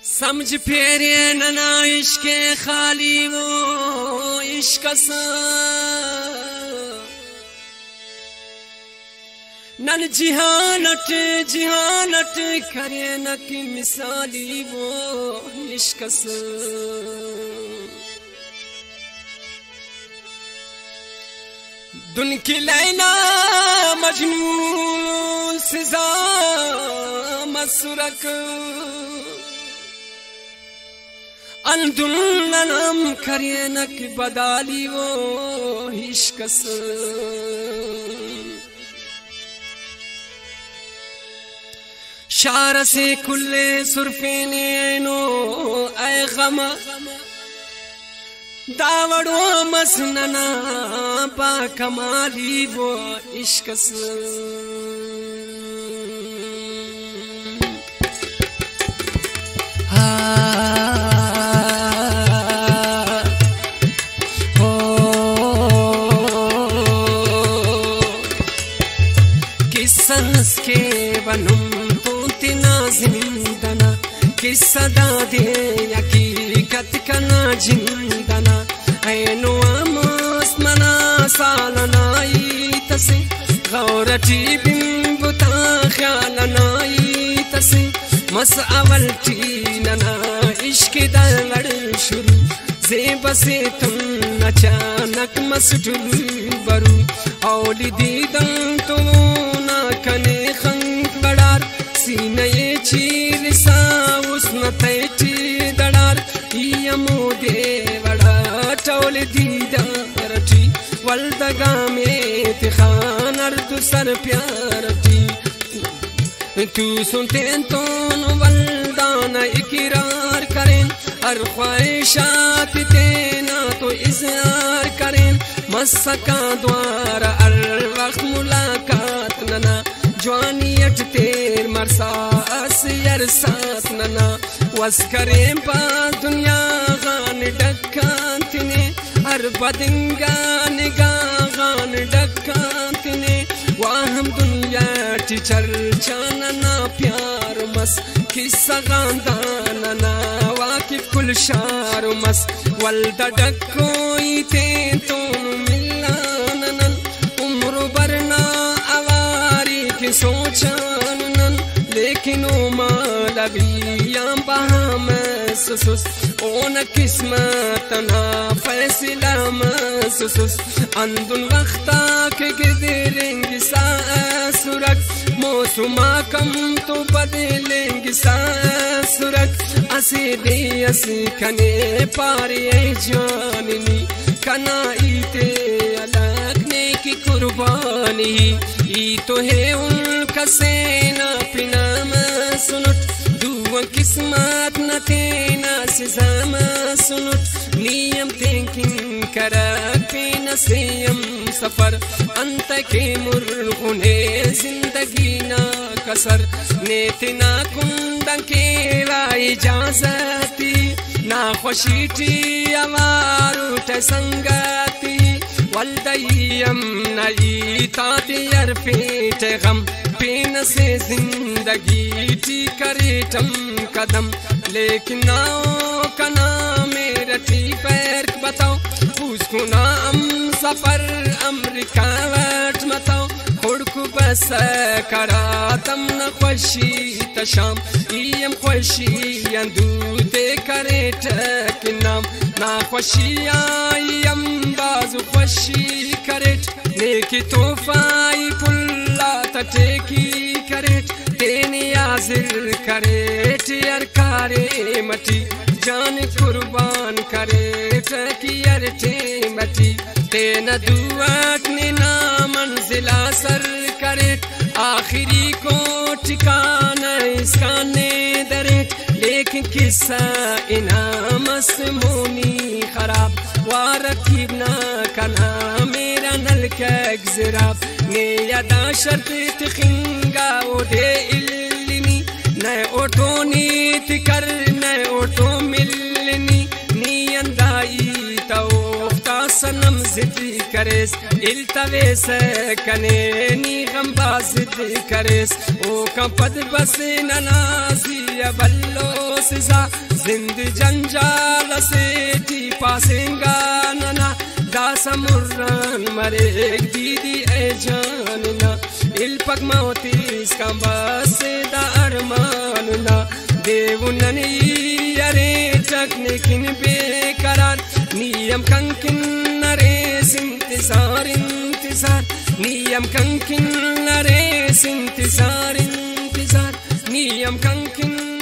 समझ फेरे नना इश्क खाली वो इश्क नन जिहानट करे न की मिसाली वो इश्क दुन की लैला मजनू सिजा मसुरक अंदुलनम करे न की बदाली वो इश्क शार से कुल्ले सुरफेने नो ऐ गमा दावड़ो मसनना पा कमाली वो इश्क किसस के बनूं जिंदना किस्सा दे हकीकत कना जिंदना ऐनो आमोस मना सालनाई तसे गौरटी बिंबुता ख्यालनाई तसे मस अवल टीनना इश्क दलड़ शुरू जेब से तुम अचानक मसडुल बरू औली दीदन तो ना कने खंग बड़ार सीने चीर सा उसन तैटी दड़ार यमो देवड़ा टोल दीदारटी वल्दगा में तिखान अर्द सर प्यारटी तू सुनते तो वल्दाना इकरार करें हर ख्वाहिशात तेना तो इज़हार करें मस्का द्वारा अल वक्त मुलाकात नना जवानियत तेर मरसास यार साथ नना वस करें पा दुनिया गान डकांतने हर बदिंगा निगाहान डकांतने वाहम दुनिया टीचर चानना प्यार मस किस्सा गांदानना वाकिफ कुल शार मस वल्दा डकोई ते तो मिलानन उम्र बरना सोचानन लेकिन ओ मालवियां बहाम सुसुस ओन किस्मत ना फैसला सुसुस अंदुल वक्ता के गिरदेंगे सासुरक मौसुमा कम तो बदलेंगे सासुरक असे दे असे कने पारे जाननी कना इते अलगने की कुर्बानी ई तो है उनका सेना पिनाम सुनुट दुआ किस्मत न तेना सिजाम सुनुट नियम थिंकिंग करा पेना सेयम सफर अंत के मुर्गुने जिंदगी ना कसर नेतना कुंदन के वाई इजाजती ना खुशीटी अवारुट संगती वल्दयम नई तातियर पेट गम पेन से जिंदगी टी करे टम कदम लेकिन नाओ कना मेरा टी पैर बताओ उसको नाम सफर अमरीका वट मताओ खुड़कु बस करा तम न खुशी तशाम इयम खुशी यंदूते करे टक नाम ना खुशी आयम बाजू खुशी करेट नेकी तोहफाई पुल्ला तटेकी करेट तेने आजिर करेट यार कारे मटी जान कुर्बान करेट की यार टे मटी तेना दुआत ने ना मंजिला सर करेट आखिरी को ठिकाना इसका ने दरेट लेकिन किस्सा इनाम मोनी खराब वारकीब ना कना मेरा नल कगजराब ने यादा शर्त तखिंगा ओ दे इल्लिनी न ओटोनी तिकर न ओटो मिलनी नी अंदाई तो सनम जिद करेस التويس كنيني غمباز كريس وكم قد بسنا ناسي بلو سزا زند جنجال سيتي باسنغاننا دا سمران مريك ديدي اي جاننا البق موتيس كم بس دا ارماننا ديونني يري تكنيكين بكران نيم كنكن نريس انتصار نيم كنكن نريس انتصار نيم كنكن